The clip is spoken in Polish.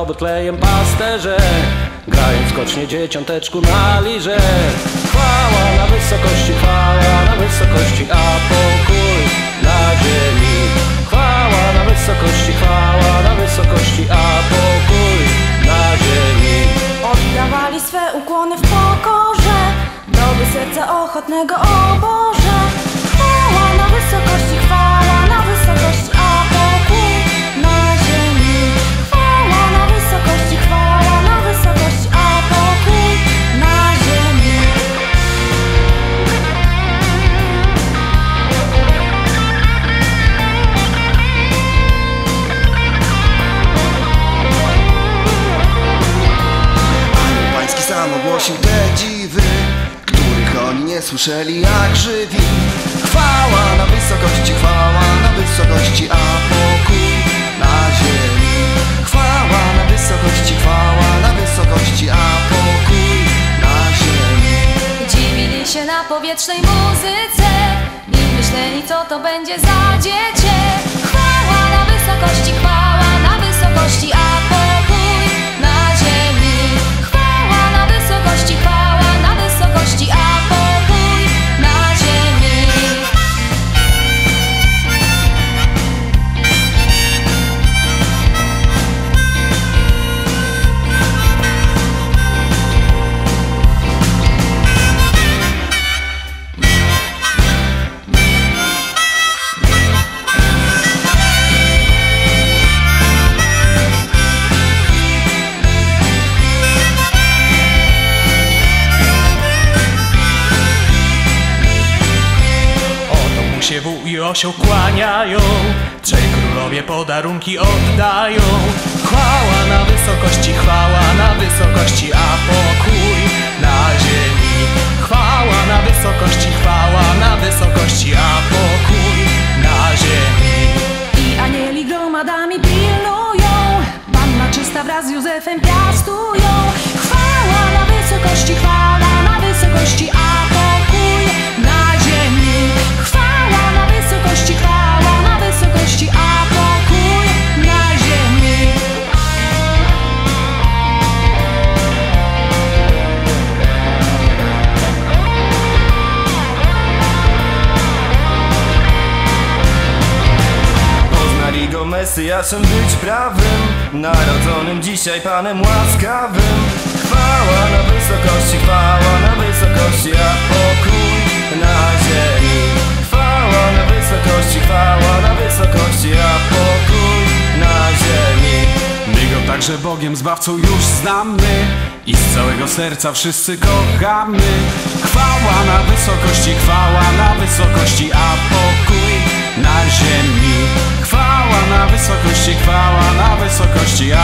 ozdoby klejem pasterze, grając skocznie dzieciąteczku na lirze. Chwała na wysokości, a pokój na ziemi. Chwała na wysokości, a pokój na ziemi. Oddawali swe ukłony w pokorze, doby serca ochotnego, o Boże. Chwała na wysokości, a pokój na ziemi. Chwała na wysokości, a pokój na ziemi. Anioł Pański sam ogłosił te dziwy, których oni nie słyszeli jak żywi. Chwała na wysokości, a pokój na ziemi. Chwała na wysokości, a pokój na ziemi. Dziwili się na powietrznej muzyce i myśleli, co to będzie za dziecię. Chwała na wysokości, a pokój na ziemi. Chwała na wysokości, a pokój na ziemi. Się wół i osioł kłaniają, trzej królowie podarunki oddają. Chwała na wysokości, a pokój na ziemi. Chwała na wysokości, a pokój na ziemi. I anieli gromadami pilnują, Panna czysta wraz z Józefem piastują. Chwała na wysokości, a pokój na ziemi. Chwała na wysokości, a pokój na ziemi. Poznali go Mesjaszem być prawym, narodzonym dzisiaj Panem łaskawym. Chwała na wysokości, a pokój na ziemi. Chwała na wysokości, a pokój na ziemi. My go także Bogiem Zbawcą już znamy i z całego serca wszyscy kochamy. Chwała na wysokości, a pokój na ziemi. Chwała na wysokości, a